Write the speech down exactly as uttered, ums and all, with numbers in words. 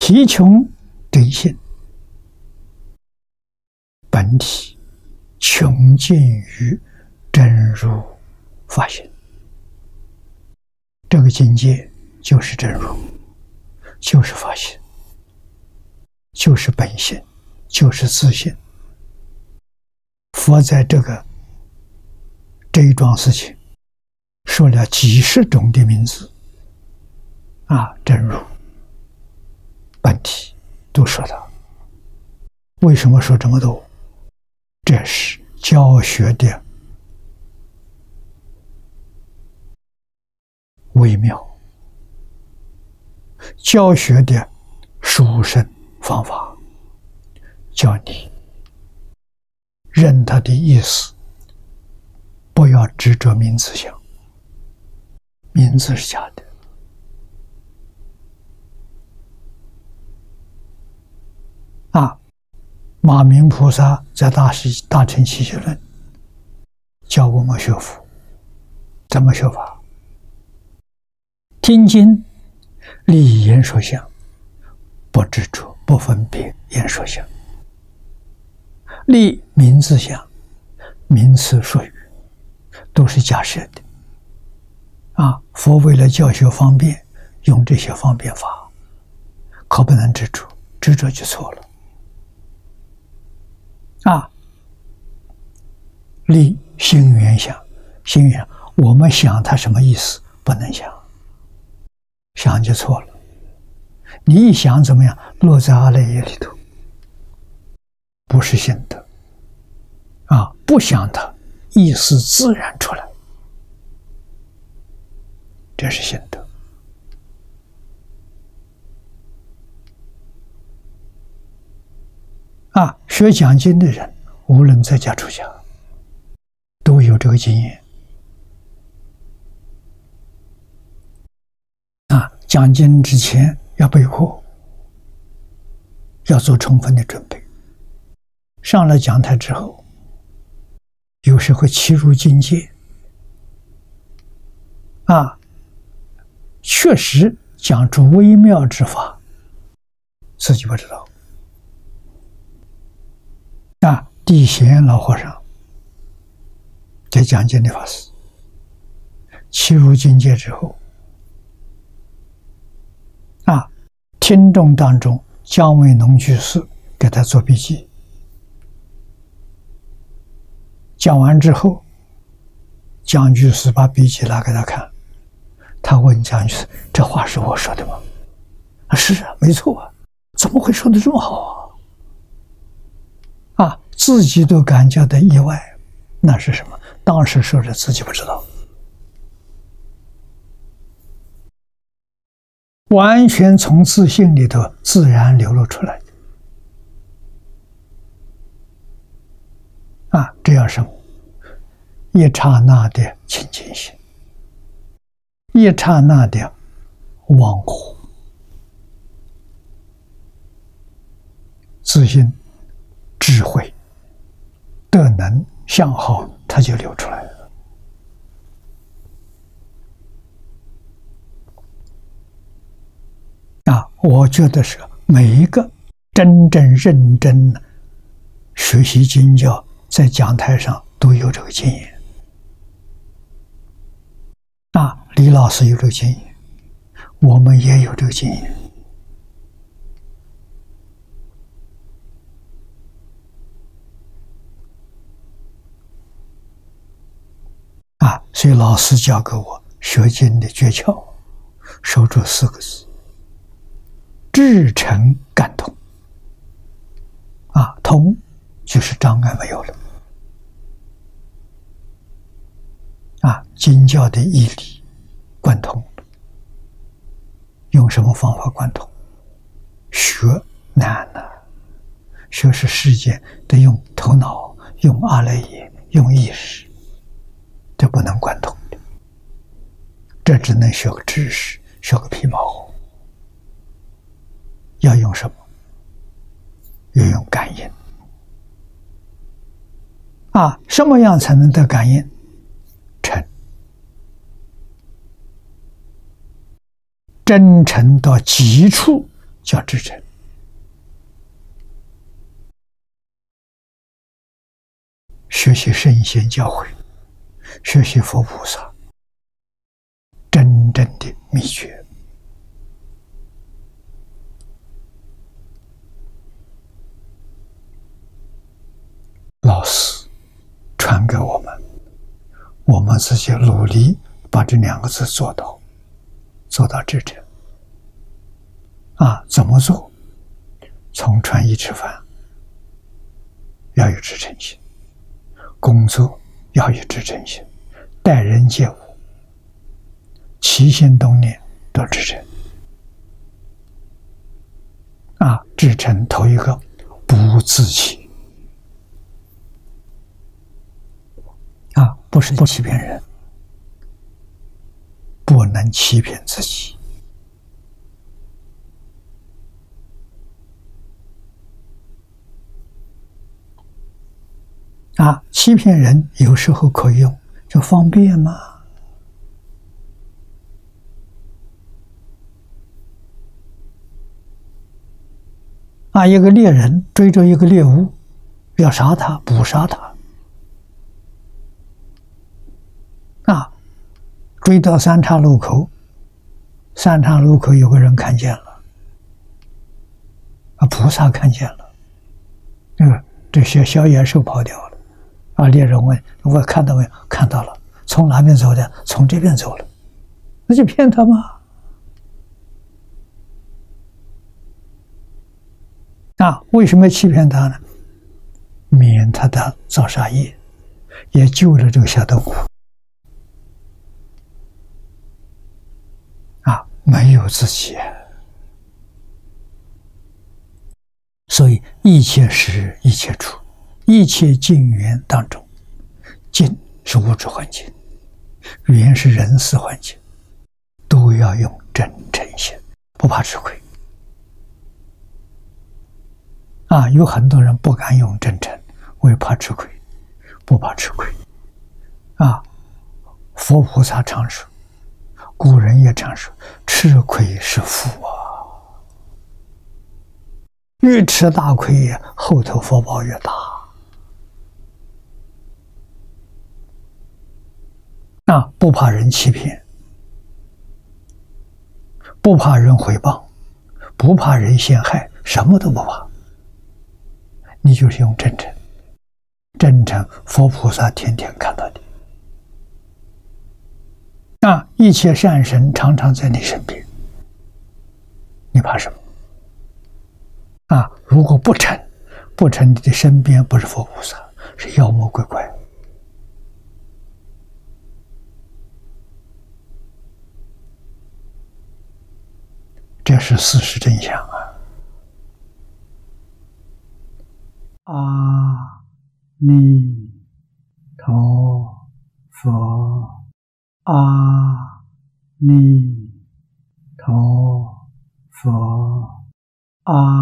体穷真性，本体穷尽于真如法性。这个境界就是真如，就是法性，就是本性，就是自性。佛在这个这一桩事情说了几十种的名字啊，真如、本体都说到。为什么说这么多？这是教学的微妙，教学的殊胜方法，叫你认他的意思，不要执着名字想，名字是假的。啊，马明菩萨在大师大乘起信论教我们学佛，怎么学法？听经，立言说相，不执着，不分别言说相。立名字相，名词说语都是假设的。啊，佛为了教学方便，用这些方便法，可不能执着，执着就错了。啊，立心缘想，心缘我们想它什么意思？不能想，想就错了。你一想怎么样？落在阿赖耶里头，不是心得。啊，不想它，意思自然出来，这是心得。啊，学讲经的人，无论在家出家，都有这个经验。啊，讲经之前要备课，要做充分的准备。上了讲台之后，有时会切入境界。啊，确实讲出微妙之法，自己不知道。啊，地贤老和尚在讲经的法师，切入境界之后，啊，听众当中姜维农居士给他做笔记，讲完之后，姜居士把笔记拿给他看，他问姜居士：“这话是我说的吗？”啊，是啊，没错啊，怎么会说得这么好啊？啊，自己都感觉到意外，那是什么？当时说的自己不知道，完全从自信里头自然流露出来的。啊，这样什么？一刹那的清净心，一刹那的忘乎，自信、智慧、德能、相好，它就流出来了。啊，我觉得是每一个真正认真学习经教，在讲台上都有这个经验。啊，李老师有这个经验，我们也有这个经验。啊，所以老师教给我学经的诀窍，守住四个字：至诚感通。啊，通就是障碍没有了。啊，经教的义理贯通，用什么方法贯通？学难了，学是世界得用头脑，用阿赖耶，用意识，这不能贯通的。这只能学个知识，学个皮毛。要用什么？要用感应。啊，什么样才能得感应？诚，真诚到极处， 叫至诚。学习圣贤教诲，学习佛菩萨真正的秘诀。老师传给我们，我们自己努力把这两个字做到，做到至诚。啊，怎么做？从穿衣吃饭要有至诚心，工作要有至诚心，待人接物、起心动念都至诚。啊，至诚头一个不自欺。啊，不是不欺骗人，不能欺骗自己。啊，欺骗人有时候可以用，就方便嘛。啊，一个猎人追着一个猎物，要杀他，捕杀他。啊，追到三岔路口，三岔路口有个人看见了，啊，菩萨看见了，这个这些小野兽跑掉了。啊！猎人问：“我看到没有？”看到了。从哪边走的？从这边走了。那就骗他吗？啊！为什么欺骗他呢？免他的造杀业，也救了这个小动物。啊！没有自己，所以一切时一切处。一切境缘当中，境是物质环境，缘是人事环境，都要用真诚心，不怕吃亏。啊，有很多人不敢用真诚，为怕吃亏，不怕吃亏。啊，佛菩萨常说，古人也常说，吃亏是福啊。越吃大亏，后头福报越大。啊，不怕人欺骗，不怕人诽谤，不怕人陷害，什么都不怕。你就是用真诚，真诚，佛菩萨天天看到你。啊，一切善神常常在你身边，你怕什么？啊，如果不诚，不诚，你的身边不是佛菩萨，是妖魔鬼怪。这是事实真相啊！阿弥陀佛，阿弥陀佛，阿